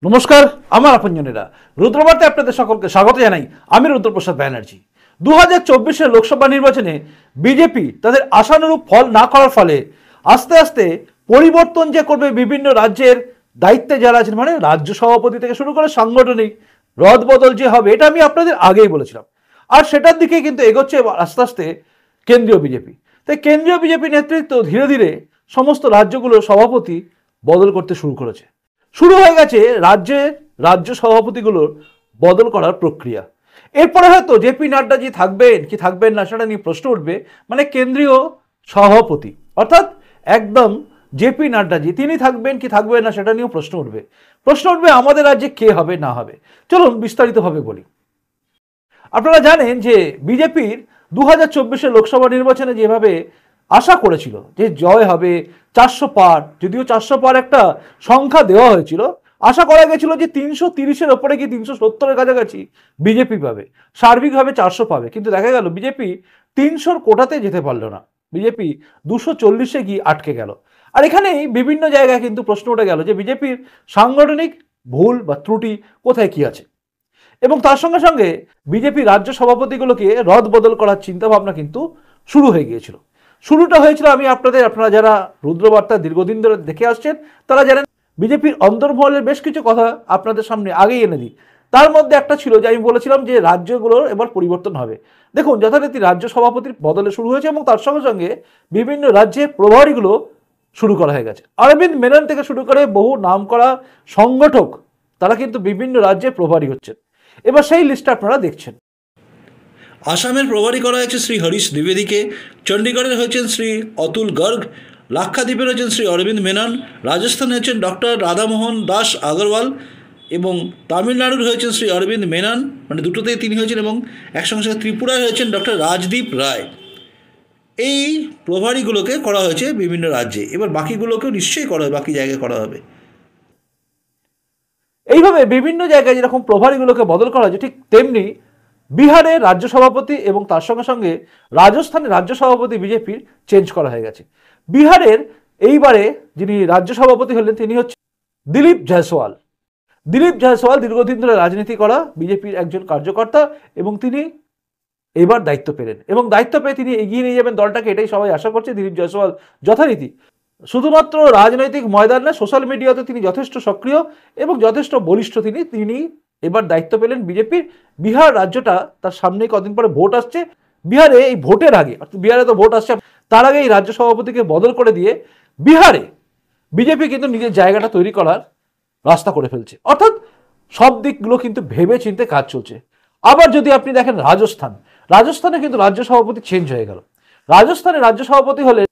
নমস্কার, আমার আপনজনেরা রুদ্রবার্তে আপনাদের সকলকে স্বাগত জানাই। আমি রুদ্রপ্রসাদ ব্যানার্জি। 2024-এর লোকসভা নির্বাচনে বিজেপি তাদের আশানুরূপ ফল না করার ফলে আস্তে আস্তে পরিবর্তন যে করবে বিভিন্ন রাজ্যের দায়িত্বে যারা আছেন, মানে রাজ্য সভাপতি থেকে শুরু করে সাংগঠনিক রদবদল যে হবে, এটা আমি আপনাদের আগেই বলেছিলাম। আর সেটার দিকে কিন্তু এগোচ্ছে আস্তে আস্তে কেন্দ্রীয় বিজেপি। তাই কেন্দ্রীয় বিজেপি নেতৃত্ব ধীরে ধীরে সমস্ত রাজ্যগুলোর সভাপতি বদল করতে শুরু করেছে। শুরু হয়ে গেছে রাজ্য সভাপতিগুলোর বদল করার প্রক্রিয়া। এরপরে হয়তো জেপি নাড্ডাজি থাকবেন কি থাকবেন না সেটা নিয়ে প্রশ্ন উঠবে, মানে কেন্দ্রীয় সভাপতি অর্থাৎ একদম জেপি নাড্ডাজি তিনি থাকবেন কি থাকবেন না সেটা নিয়েও প্রশ্ন উঠবে আমাদের রাজ্যে কে হবে না হবে। চলুন বিস্তারিতভাবে বলি। আপনারা জানেন যে বিজেপির 2024-এর লোকসভা নির্বাচনে যেভাবে আশা করেছিল যে জয় হবে 400 পার, যদিও 400 পার একটা সংখ্যা দেওয়া হয়েছিল, আশা করা গেছিল যে 330-এর ওপরে কি 370-এর কাছাকাছি বিজেপি পাবে, সার্বিকভাবে 400 পাবে। কিন্তু দেখা গেল বিজেপি 300-র কোটাতে যেতে পারলো না, বিজেপি 240-এ গিয়ে আটকে গেল। আর এখানেই বিভিন্ন জায়গায় কিন্তু প্রশ্ন উঠে গেল যে বিজেপির সাংগঠনিক ভুল বা ত্রুটি কোথায় কি আছে। এবং তার সঙ্গে সঙ্গে বিজেপি রাজ্য সভাপতিগুলোকে রদ বদল করার চিন্তাভাবনা কিন্তু শুরু হয়ে গিয়েছিল। শুরুটা হয়েছিল আপনারা যারা রুদ্রবার্তা দীর্ঘদিন ধরে দেখে আসছেন তারা জানেন, বিজেপির অন্তর্মহলের বেশ কিছু কথা আপনাদের সামনে আগেই এনে দিই। তার মধ্যে একটা ছিল যে আমি বলেছিলাম যে রাজ্যগুলোর এবার পরিবর্তন হবে। দেখুন, যথারীতি রাজ্য সভাপতির বদলে শুরু হয়েছে এবং তার সঙ্গে সঙ্গে বিভিন্ন রাজ্যে প্রভারীগুলো শুরু করা হয়ে গেছে। অরবিন্দ মেনন থেকে শুরু করে বহু নামকরা সংগঠক তারা কিন্তু বিভিন্ন রাজ্যে প্রভারী হচ্ছেন। এবার সেই লিস্টটা আপনারা দেখছেন। আসামের প্রভারী করা হয়েছে শ্রী হরিশ দ্বিবেদীকে, চণ্ডীগড়ের হয়েছেন শ্রী অতুল গর্গ, লাক্ষাদ্বীপের হয়েছেন শ্রী অরবিন্দ মেনন, রাজস্থানে হয়েছেন ডক্টর রাধামোহন দাস আগরওয়াল এবং তামিলনাড়ুর হয়েছেন শ্রী অরবিন্দ মেনন, মানে দুটোতেই তিনি হয়েছেন, এবং একসঙ্গে সঙ্গে ত্রিপুরায় হয়েছেন ডক্টর রাজদীপ রায়। এই প্রভারীগুলোকে করা হয়েছে বিভিন্ন রাজ্যে। এবার বাকিগুলোকেও নিশ্চয়ই করা হবে, বাকি জায়গায় করা হবে। এইভাবে বিভিন্ন জায়গায় যেরকম প্রভারীগুলোকে বদল করা হয়েছে, ঠিক তেমনি বিহারের রাজ্য সভাপতি এবং তার সঙ্গে সঙ্গে রাজস্থানের রাজ্য সভাপতি বিজেপির চেঞ্জ করা হয়ে গেছে। বিহারের এইবারে যিনি রাজ্য সভাপতি হলেন তিনি হচ্ছে দিলীপ জয়সওয়াল। দিলীপ জয়সওয়াল দীর্ঘদিন ধরে রাজনীতি করা বিজেপির একজন কার্যকর্তা এবং তিনি এবার দায়িত্ব পেলেন এবং দায়িত্ব পেয়ে তিনি এগিয়ে নিয়ে যাবেন দলটাকে, এটাই সবাই আশা করছে। দিলীপ জয়সওয়াল যথারীতি শুধুমাত্র রাজনৈতিক ময়দান না, সোশ্যাল মিডিয়াতে তিনি যথেষ্ট সক্রিয় এবং যথেষ্ট বলিষ্ঠ। তিনি এবার দায়িত্ব পেলেন বিজেপির। বিহার রাজ্যটা তার সামনে কদিন পরে ভোট আসছে, বিহারে এই ভোটের আগে, বিহারে তো ভোট আসছে, তার আগে এই রাজ্য সভাপতিকে বদল করে দিয়ে বিহারে বিজেপি কিন্তু নিজের জায়গাটা তৈরি করার রাস্তা করে ফেলছে। অর্থাৎ সব দিকগুলো কিন্তু ভেবে চিন্তে কাজ চলছে। আবার যদি আপনি দেখেন রাজস্থানে কিন্তু রাজ্য সভাপতি চেঞ্জ হয়ে গেল। রাজস্থানে রাজ্য সভাপতি হলেন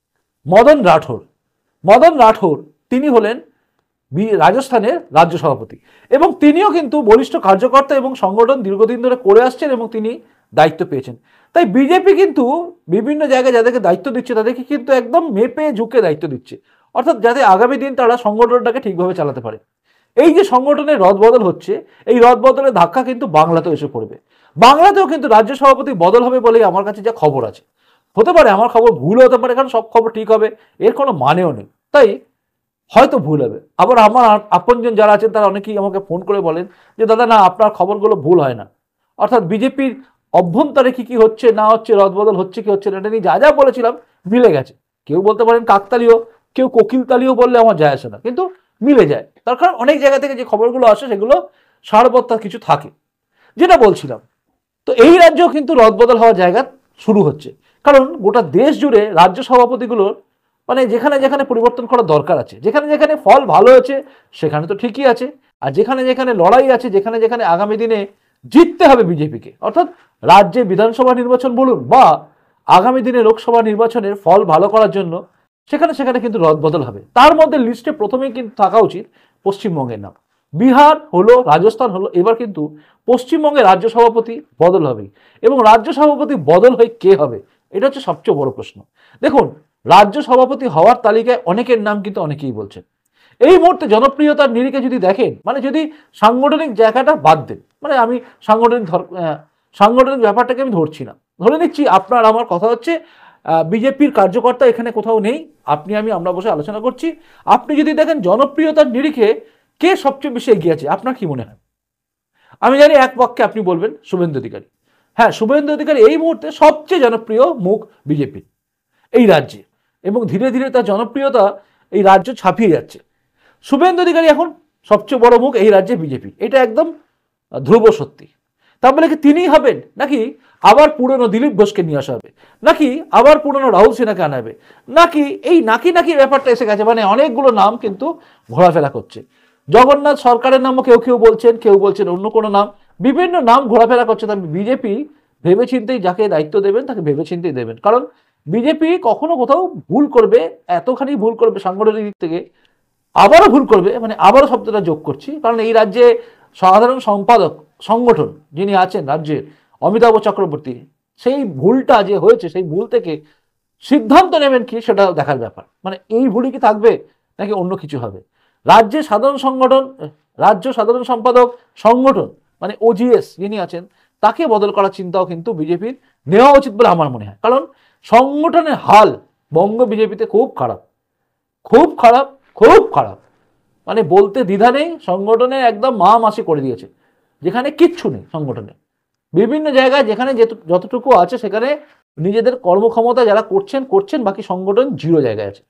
মদন রাঠোর, তিনি হলেন রাজস্থানের রাজ্য সভাপতি এবং তিনিও কিন্তু বলিষ্ঠ কার্যকর্তা এবং সংগঠন দীর্ঘদিন ধরে করে আসছেন এবং তিনি দায়িত্ব পেয়েছেন। তাই বিজেপি কিন্তু বিভিন্ন জায়গায় যাদেরকে দায়িত্ব দিচ্ছে তাদেরকে কিন্তু একদম মেপে ঝুঁকে দায়িত্ব দিচ্ছে, অর্থাৎ যাতে আগামী দিন তারা সংগঠনটাকে ঠিকভাবে চালাতে পারে। এই যে সংগঠনের রদবদল হচ্ছে, এই রদবদলের ধাক্কা কিন্তু বাংলাতেও এসে পড়বে। বাংলাতেও কিন্তু রাজ্য সভাপতি বদল হবে বলেই আমার কাছে যা খবর আছে। হতে পারে আমার খবর ভুল হতে পারে, কারণ সব খবর ঠিক হবে এর কোনো মানেও নেই, তাই হয়তো ভুল হবে। আবার আমার আপনজন যারা আছেন তারা অনেকেই আমাকে ফোন করে বলেন যে দাদা না, আপনার খবরগুলো ভুল হয় না। অর্থাৎ বিজেপির অভ্যন্তরে কি হচ্ছে না হচ্ছে, রদবদল হচ্ছে কি হচ্ছে না, এটা নিয়ে যা বলেছিলাম মিলে গেছে। কেউ বলতে পারেন কাকতালীয়, কেউ কোকিলতালীয় বললে আমার যায় আসে না, কিন্তু মিলে যায়। তার কারণ অনেক জায়গা থেকে যে খবরগুলো আসে সেগুলো সারবত্তা কিছু থাকে, যেটা বলছিলাম। তো এই রাজ্যেও কিন্তু রদবদল হওয়ার জায়গা শুরু হচ্ছে, কারণ গোটা দেশ জুড়ে রাজ্য সভাপতিগুলোর মানে যেখানে যেখানে পরিবর্তন করা দরকার আছে, যেখানে যেখানে ফল ভালো হয়েছে সেখানে তো ঠিকই আছে, আর যেখানে যেখানে লড়াই আছে, যেখানে যেখানে আগামী দিনে জিততে হবে বিজেপিকে, অর্থাৎ রাজ্যে বিধানসভা নির্বাচন বলুন বা আগামী দিনে লোকসভা নির্বাচনের ফল ভালো করার জন্য, সেখানে সেখানে কিন্তু রদবদল হবে। তার মধ্যে লিস্টে প্রথমেই কিন্তু থাকা উচিত পশ্চিমবঙ্গের নাম। বিহার হলো, রাজস্থান হলো, এবার কিন্তু পশ্চিমবঙ্গে রাজ্য সভাপতি বদল হবে এবং রাজ্য সভাপতি বদল হয়ে কে হবে এটা হচ্ছে সবচেয়ে বড় প্রশ্ন। দেখুন, রাজ্য সভাপতি হওয়ার তালিকায় অনেকের নাম কিন্তু অনেকেই বলছেন। এই মুহূর্তে জনপ্রিয়তার নিরিখে যদি দেখেন, মানে যদি সাংগঠনিক জায়গাটা বাদ দেন, মানে আমি সাংগঠনিক ব্যাপারটাকে আমি ধরছি না, ধরে নিচ্ছি আপনার আমার কথা হচ্ছে বিজেপির কার্যকর্তা এখানে কোথাও নেই, আমরা বসে আলোচনা করছি। আপনি যদি দেখেন জনপ্রিয়তার নিরিখে কে সবচেয়ে বেশি এগিয়ে আছে আপনার কি মনে হয়? আমি জানি এক পক্ষে আপনি বলবেন শুভেন্দু অধিকারী। হ্যাঁ, শুভেন্দু অধিকারী এই মুহূর্তে সবচেয়ে জনপ্রিয় মুখ বিজেপির এই রাজ্যে, এবং ধীরে ধীরে তার জনপ্রিয়তা এই রাজ্য ছাপিয়ে যাচ্ছে। শুভেন্দু অধিকারী এখন সবচেয়ে বড় মুখ এই রাজ্যে বিজেপি, এটা একদম ধ্রুব সত্যি। তারপরে কি তিনিই হবেন, নাকি আবার পুরনো দিলীপ ঘোষকে নিয়ে আসা হবে, নাকি আবার পুরনো রাহুল সিনহাকে আনা হবে, নাকি এই নাকি নাকি ব্যাপারটা এসে গেছে, মানে অনেকগুলো নাম কিন্তু ঘোরাফেরা করছে। জগন্নাথ সরকারের নামও কেউ কেউ বলছেন অন্য কোনো নাম, বিভিন্ন নাম ঘোরাফেরা করছে। তবে বিজেপি ভেবেচিন্তেই যাকে দায়িত্ব দেবেন তাকে ভেবেচিন্তেই দেবেন, কারণ বিজেপি কখনো কোথাও ভুল করবে, এতখানি ভুল করবে সাংগঠনিক দিক থেকে, আবারও ভুল করবে, মানে আবারও শব্দটা যোগ করছি, কারণ এই রাজ্যে সাধারণ সম্পাদক সংগঠন যিনি আছেন রাজ্যের, অমিতাভ চক্রবর্তী, সেই ভুলটা যে হয়েছে সেই ভুল থেকে সিদ্ধান্ত নেবেন কি সেটা দেখার ব্যাপার। মানে এই ভুলই কি থাকবে নাকি অন্য কিছু হবে? রাজ্য সাধারণ সম্পাদক সংগঠন মানে ওজিএস যিনি আছেন তাকে বদল করার চিন্তাও কিন্তু বিজেপির নেওয়া উচিত বলে আমার মনে হয়, কারণ সংগঠনের হাল বঙ্গ বিজেপিতে খুব খারাপ, খুব খারাপ, খুব খারাপ, মানে বলতে দ্বিধা নেই। সংগঠনে একদম মা মাসি করে দিয়েছে, যেখানে কিচ্ছু নেই সংগঠনে। বিভিন্ন জায়গায় যেখানে যতটুকু আছে সেখানে নিজেদের কর্মক্ষমতা যারা করছেন, বাকি সংগঠন জিরো জায়গায় আছে।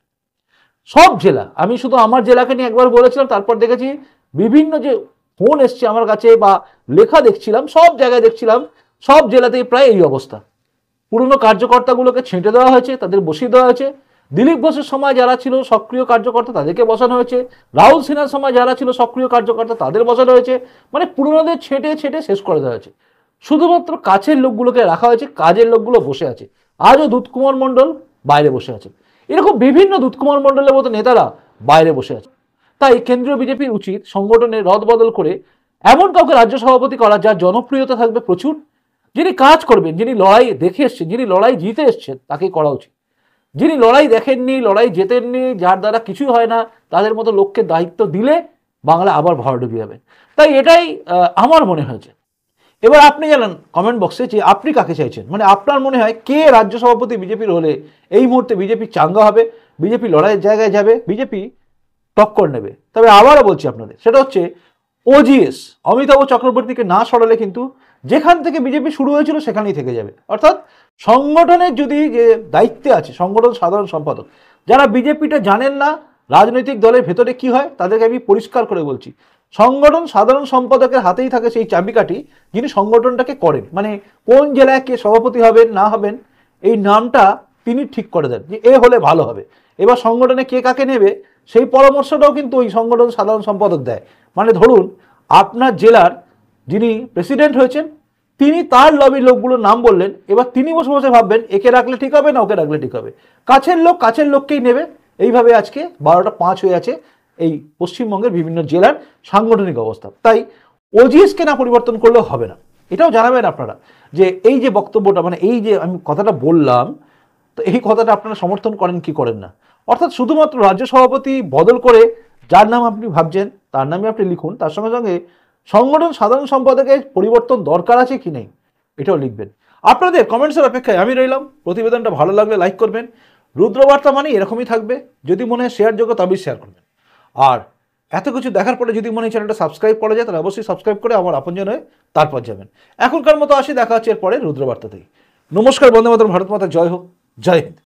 সব জেলা, আমি শুধু আমার জেলাকে নিয়ে একবার বলেছিলাম, তারপর দেখেছি বিভিন্ন যে ফোন এসছে আমার কাছে বা লেখা দেখছিলাম, সব জায়গায় দেখছিলাম সব জেলাতেই প্রায় এই অবস্থা। পুরনো কার্যকর্তাগুলোকে ছেঁটে দেওয়া হয়েছে, তাদের বসিয়ে দেওয়া হয়েছে। দিলীপ ঘোষের সময় যারা ছিল সক্রিয় কার্যকর্তা তাদেরকে বসানো হয়েছে, রাহুল সিনহার সময় যারা ছিল সক্রিয় কার্যকর্তা তাদের বসানো হয়েছে, মানে পুরনোদের ছেঁটে শেষ করে দেওয়া হয়েছে। শুধুমাত্র কাছের লোকগুলোকে রাখা হয়েছে, কাজের লোকগুলো বসে আছে। আজও দুধকুমার মণ্ডল বাইরে বসে আছে, এরকম বিভিন্ন দুধকুমার মণ্ডলের মতো নেতারা বাইরে বসে আছে। তাই কেন্দ্রীয় বিজেপির উচিত সংগঠনে রদবদল করে এমন কাউকে রাজ্য সভাপতি করা যার জনপ্রিয়তা থাকবে প্রচুর, যিনি কাজ করবেন, যিনি লড়াই দেখে এসছেন, যিনি লড়াই জিতে এসছেন তাকে করা উচিত। যিনি লড়াই দেখেননি, লড়াই জেতেননি, যার দ্বারা কিছুই হয় না, তাদের মতো লোককে দায়িত্ব দিলে বাংলা আবার ভরাডুবি হবে। তাই এটাই আমার মনে হয়েছে। এবার আপনি জানান কমেন্ট বক্সে যে আপনি কাকে চাইছেন, মানে আপনার মনে হয় কে রাজ্য সভাপতি বিজেপির হলে এই মুহূর্তে বিজেপি চাঙ্গা হবে, বিজেপি লড়াইয়ের জায়গায় যাবে, বিজেপি টক্কর নেবে। তবে আবারও বলছি আপনাদের, সেটা হচ্ছে ওজিএস অমিতাভ চক্রবর্তীকে না সরালে কিন্তু যেখান থেকে বিজেপি শুরু হয়েছিল সেখানেই থেকে যাবে। অর্থাৎ সংগঠনের যদি যে দায়িত্বে আছে সংগঠন সাধারণ সম্পাদক, যারা বিজেপিটা জানেন না রাজনৈতিক দলের ভেতরে কি হয়, তাদেরকে আমি পরিষ্কার করে বলছি, সংগঠন সাধারণ সম্পাদকের হাতেই থাকে সেই চাবিকাঠি, যিনি সংগঠনটাকে করেন, মানে কোন জেলায় কে সভাপতি হবেন না হবেন এই নামটা তিনি ঠিক করে দেন যে এ হলে ভালো হবে। এবার সংগঠনে কে কাকে নেবে সেই পরামর্শটাও কিন্তু ওই সংগঠন সাধারণ সম্পাদক দেয়। মানে ধরুন আপনার জেলার যিনি প্রেসিডেন্ট হয়েছেন তিনি তার লবির লোকগুলোর নাম বললেন, এবার তিনি বসে বসে ভাববেন একে রাখলে ঠিক হবে না ওকে রাখলে ঠিক হবে, কাছের লোককেই নেবে। এইভাবে আজকে 12টা 5 হয়ে আছে এই পশ্চিমবঙ্গের বিভিন্ন জেলার সাংগঠনিক অবস্থা। তাই ওজিএসকে না পরিবর্তন করলেও হবে না, এটাও জানাবেন আপনারা যে এই যে বক্তব্যটা, মানে এই যে আমি কথাটা বললাম, তো এই কথাটা আপনারা সমর্থন করেন কি করেন না। অর্থাৎ শুধুমাত্র রাজ্য সভাপতি বদল করে যার নাম আপনি ভাবছেন তার নামে আপনি লিখুন, তার সঙ্গে সঙ্গে সংগঠন সাধারণ সম্পাদকের পরিবর্তন দরকার আছে কি নেই এটাও লিখবেন। আপনাদের কমেন্টসের অপেক্ষায় আমি রইলাম। প্রতিবেদনটা ভালো লাগলে লাইক করবেন। রুদ্রবার্তা মানে এরকমই থাকবে, যদি মনে হয় শেয়ারযোগ্য তবেই শেয়ার করবেন। আর এত কিছু দেখার পরে যদি মনে হয় চ্যানেলটা সাবস্ক্রাইব করা যায় তাহলে অবশ্যই সাবস্ক্রাইব করে আমার আপনজন হয়ে তারপর যাবেন। এখনকার মতো আসি, দেখা হচ্ছে এরপরে রুদ্রবার্তাতেই। নমস্কার, বন্দে মাতরম, ভারত মাতা জয় হোক, জয় হিন্দ।